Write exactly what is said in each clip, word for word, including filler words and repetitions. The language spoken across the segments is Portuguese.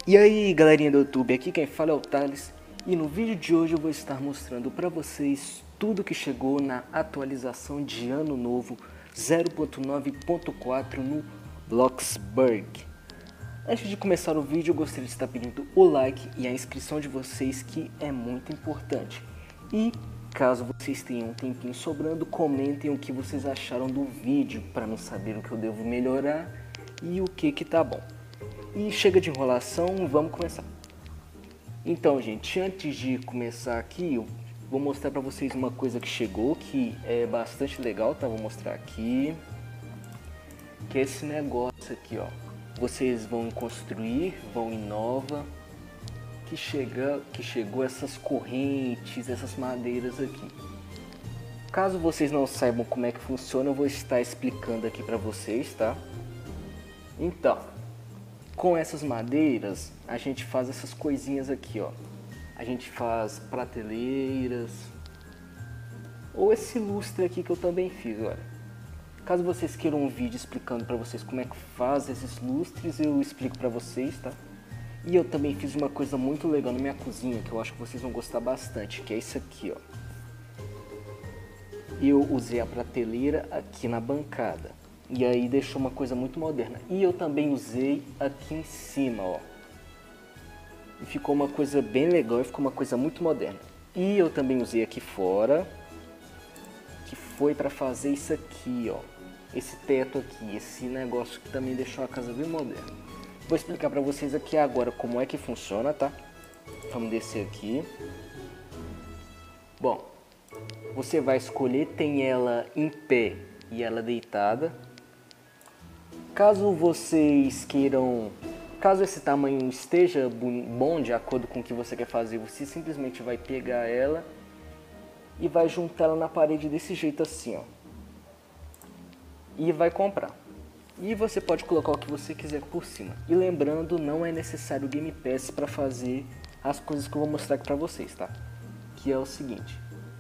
E aí galerinha do YouTube, aqui quem fala é o Thales e no vídeo de hoje eu vou estar mostrando para vocês tudo que chegou na atualização de ano novo zero ponto nove ponto quatro no Bloxburg. Antes de começar o vídeo eu gostaria de estar pedindo o like e a inscrição de vocês, que é muito importante. E caso vocês tenham um tempinho sobrando, comentem o que vocês acharam do vídeo para me saber o que eu devo melhorar e o que que tá bom. E chega de enrolação, vamos começar. Então, gente, antes de começar aqui, eu vou mostrar pra vocês uma coisa que chegou, que é bastante legal, tá? Vou mostrar aqui. Que é esse negócio aqui, ó. Vocês vão construir, vão em nova, que, chega, que chegou essas correntes, essas madeiras aqui. Caso vocês não saibam como é que funciona, eu vou estar explicando aqui pra vocês, tá? Então, com essas madeiras, a gente faz essas coisinhas aqui, ó. A gente faz prateleiras, ou esse lustre aqui que eu também fiz, olha. Caso vocês queiram um vídeo explicando pra vocês como é que faz esses lustres, eu explico pra vocês, tá? E eu também fiz uma coisa muito legal na minha cozinha, que eu acho que vocês vão gostar bastante, que é isso aqui, ó. Eu usei a prateleira aqui na bancada. E aí deixou uma coisa muito moderna. E eu também usei aqui em cima, ó. E ficou uma coisa bem legal e ficou uma coisa muito moderna. E eu também usei aqui fora, que foi para fazer isso aqui, ó. Esse teto aqui, esse negócio que também deixou a casa bem moderna. Vou explicar para vocês aqui agora como é que funciona, tá? Vamos descer aqui. Bom, você vai escolher, tem ela em pé e ela deitada. Caso vocês queiram, caso esse tamanho esteja bom de acordo com o que você quer fazer, você simplesmente vai pegar ela e vai juntar ela na parede desse jeito assim, ó. E vai comprar. E você pode colocar o que você quiser por cima. E lembrando, não é necessário o Game Pass para fazer as coisas que eu vou mostrar aqui para vocês, tá? Que é o seguinte.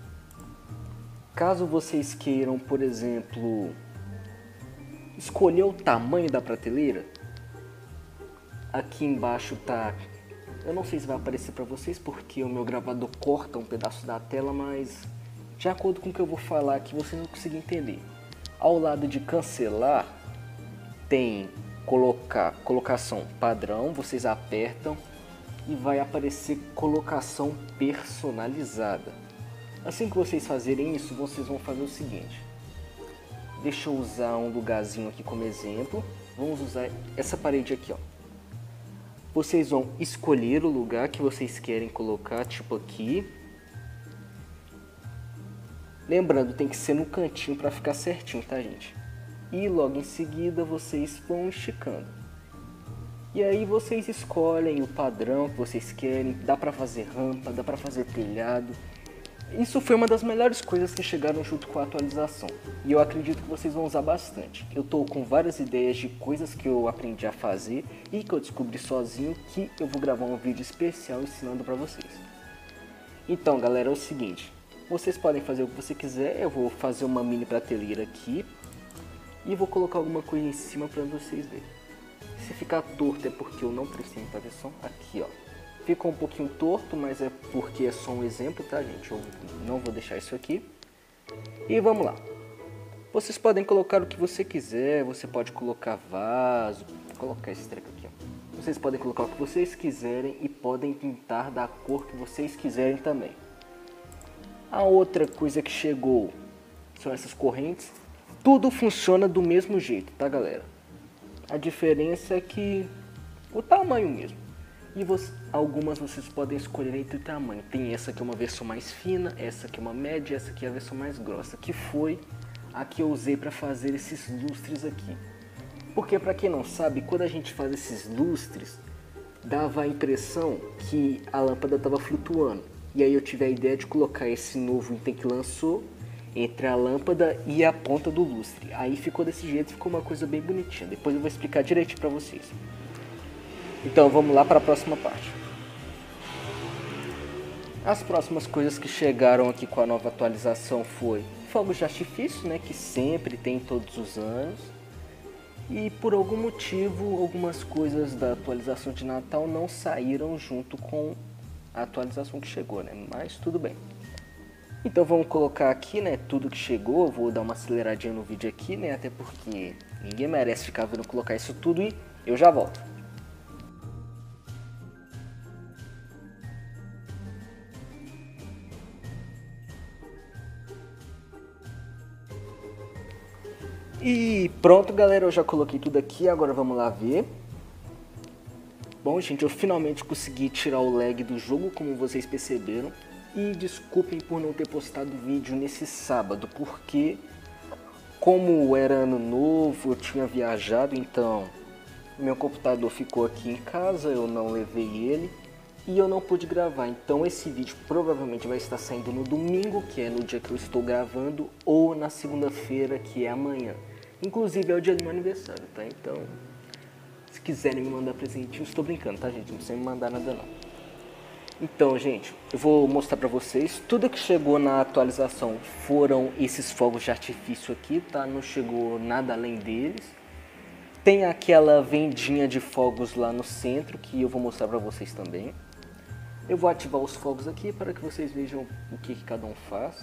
Caso vocês queiram, por exemplo, escolher o tamanho da prateleira, aqui embaixo tá, eu não sei se vai aparecer para vocês porque o meu gravador corta um pedaço da tela, mas de acordo com o que eu vou falar aqui vocês vão conseguir entender. Ao lado de cancelar tem colocar colocação padrão, vocês apertam e vai aparecer colocação personalizada. Assim que vocês fazerem isso, vocês vão fazer o seguinte. Deixa eu usar um lugarzinho aqui como exemplo. Vamos usar essa parede aqui, ó. Vocês vão escolher o lugar que vocês querem colocar, tipo aqui. Lembrando, tem que ser no cantinho para ficar certinho, tá, gente? E logo em seguida vocês vão esticando. E aí vocês escolhem o padrão que vocês querem. Dá para fazer rampa, dá para fazer telhado. Isso foi uma das melhores coisas que chegaram junto com a atualização. E eu acredito que vocês vão usar bastante. Eu tô com várias ideias de coisas que eu aprendi a fazer e que eu descobri sozinho, que eu vou gravar um vídeo especial ensinando pra vocês. Então galera, é o seguinte. Vocês podem fazer o que você quiser. Eu vou fazer uma mini prateleira aqui. E vou colocar alguma coisa em cima pra vocês verem. Se ficar torto é porque eu não prestei muita atenção. Aqui, ó. Ficou um pouquinho torto, mas é porque é só um exemplo, tá, gente? Eu não vou deixar isso aqui. E vamos lá. Vocês podem colocar o que você quiser. Você pode colocar vaso. Vou colocar esse treco aqui, ó. Vocês podem colocar o que vocês quiserem e podem pintar da cor que vocês quiserem também. A outra coisa que chegou são essas correntes. Tudo funciona do mesmo jeito, tá, galera? A diferença é que o tamanho mesmo. E você, algumas vocês podem escolher entre o tamanho. Tem essa aqui, é uma versão mais fina, essa aqui é uma média, essa aqui é a versão mais grossa, que foi a que eu usei para fazer esses lustres aqui. Porque para quem não sabe, quando a gente faz esses lustres, dava a impressão que a lâmpada estava flutuando. E aí eu tive a ideia de colocar esse novo item que lançou entre a lâmpada e a ponta do lustre. Aí ficou desse jeito, ficou uma coisa bem bonitinha. Depois eu vou explicar direitinho para vocês. Então vamos lá para a próxima parte. As próximas coisas que chegaram aqui com a nova atualização foi fogos de artifício, né, que sempre tem todos os anos. E por algum motivo, algumas coisas da atualização de Natal não saíram junto com a atualização que chegou, né? Mas tudo bem. Então vamos colocar aqui, né, tudo que chegou. Vou dar uma aceleradinha no vídeo aqui, né? Até porque ninguém merece ficar vendo colocar isso tudo e eu já volto. E pronto, galera, eu já coloquei tudo aqui, agora vamos lá ver. Bom, gente, eu finalmente consegui tirar o lag do jogo, como vocês perceberam. E desculpem por não ter postado vídeo nesse sábado, porque como era ano novo, eu tinha viajado, então meu computador ficou aqui em casa, eu não levei ele e eu não pude gravar. Então esse vídeo provavelmente vai estar saindo no domingo, que é no dia que eu estou gravando, ou na segunda-feira, que é amanhã. Inclusive é o dia do meu aniversário, tá? Então, se quiserem me mandar presentinho, estou brincando, tá, gente? Não precisa me mandar nada, não. Então, gente, eu vou mostrar pra vocês. Tudo que chegou na atualização foram esses fogos de artifício aqui, tá? Não chegou nada além deles. Tem aquela vendinha de fogos lá no centro, que eu vou mostrar pra vocês também. Eu vou ativar os fogos aqui para que vocês vejam o que, que cada um faz.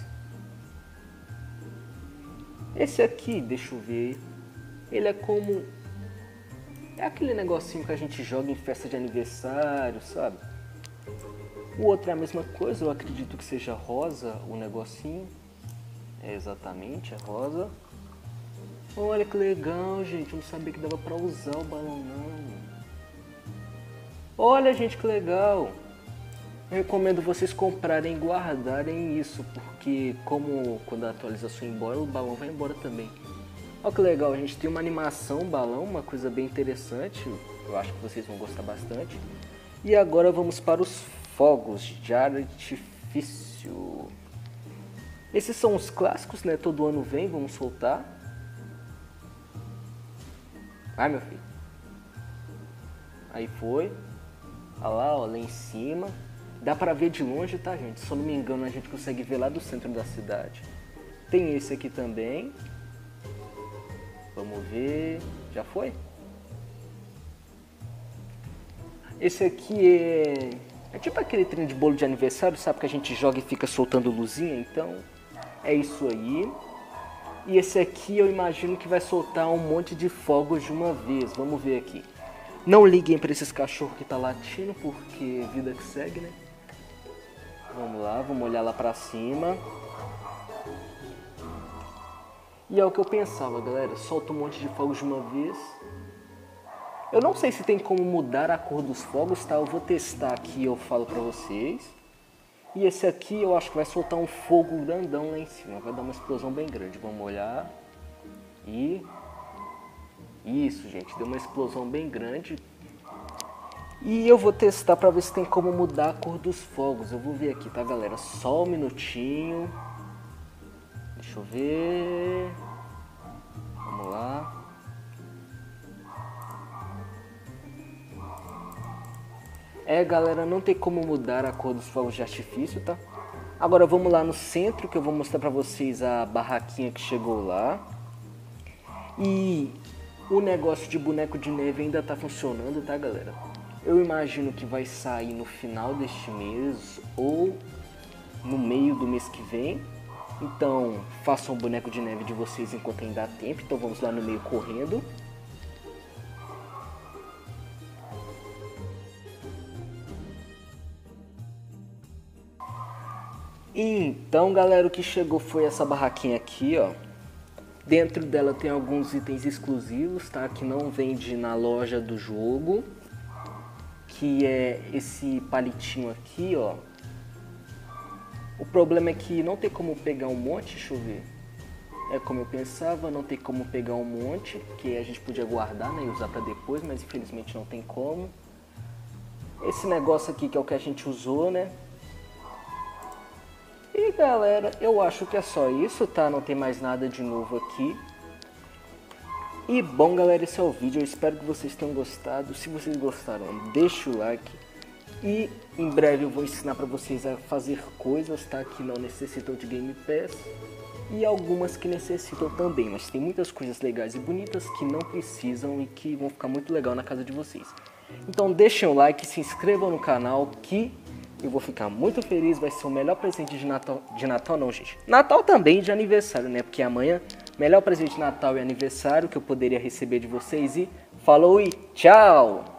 Esse aqui, deixa eu ver, ele é como... é aquele negocinho que a gente joga em festa de aniversário, sabe? O outro é a mesma coisa, eu acredito que seja rosa o negocinho. É exatamente, é rosa. Olha que legal, gente, eu não sabia que dava pra usar o balão não. Olha, gente, que legal. Eu recomendo vocês comprarem e guardarem isso, porque como quando a atualização ir embora, o balão vai embora também. Olha que legal, a gente tem uma animação, um balão, uma coisa bem interessante. Eu acho que vocês vão gostar bastante. E agora vamos para os fogos de artifício. Esses são os clássicos, né? Todo ano vem, vamos soltar. Ai, meu filho. Aí foi. Olha lá, ó, lá em cima. Dá pra ver de longe, tá, gente? Se eu não me engano, a gente consegue ver lá do centro da cidade. Tem esse aqui também. Vamos ver. Já foi? Esse aqui é... é tipo aquele trem de bolo de aniversário, sabe? Que a gente joga e fica soltando luzinha. Então, é isso aí. E esse aqui eu imagino que vai soltar um monte de fogos de uma vez. Vamos ver aqui. Não liguem para esses cachorros que tá latindo, porque vida que segue, né? Vamos lá, vamos olhar lá pra cima. E é o que eu pensava, galera. Solta um monte de fogos de uma vez. Eu não sei se tem como mudar a cor dos fogos, tá? Eu vou testar aqui e eu falo pra vocês. E esse aqui eu acho que vai soltar um fogo grandão lá em cima. Vai dar uma explosão bem grande. Vamos olhar. E... isso, gente. Deu uma explosão bem grande. E eu vou testar pra ver se tem como mudar a cor dos fogos. Eu vou ver aqui, tá, galera? Só um minutinho. Deixa eu ver. Vamos lá. É, galera, não tem como mudar a cor dos fogos de artifício, tá? Agora vamos lá no centro, que eu vou mostrar pra vocês a barraquinha que chegou lá. E o negócio de boneco de neve ainda tá funcionando, tá, galera? Eu imagino que vai sair no final deste mês ou no meio do mês que vem. Então, façam o boneco de neve de vocês enquanto ainda há tempo. Então vamos lá no meio correndo. Então, galera, o que chegou foi essa barraquinha aqui, ó. Dentro dela tem alguns itens exclusivos, tá? Que não vende na loja do jogo. Que é esse palitinho aqui, ó. O problema é que não tem como pegar um monte, deixa eu ver. É como eu pensava, não tem como pegar um monte, que a gente podia guardar, né, e usar pra depois, mas infelizmente não tem como. Esse negócio aqui que é o que a gente usou, né. E galera, eu acho que é só isso, tá? Não tem mais nada de novo aqui. E bom, galera, esse é o vídeo. Eu espero que vocês tenham gostado. Se vocês gostaram, deixa o like. E em breve eu vou ensinar pra vocês a fazer coisas, tá? Que não necessitam de Game Pass. e algumas que necessitam também, mas tem muitas coisas legais e bonitas que não precisam e que vão ficar muito legal na casa de vocês. Então deixem o like, se inscrevam no canal que eu vou ficar muito feliz, vai ser o melhor presente de Natal, de Natal não, gente. Natal também, de aniversário, né? Porque amanhã, melhor presente de Natal e aniversário que eu poderia receber de vocês e falou e tchau!